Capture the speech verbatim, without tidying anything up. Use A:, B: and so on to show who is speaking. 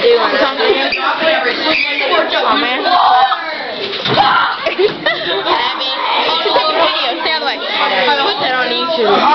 A: doing? I'm talking to you. Oh, man. Abby. Oh, take a video. Stay out of the way. Put that on YouTube.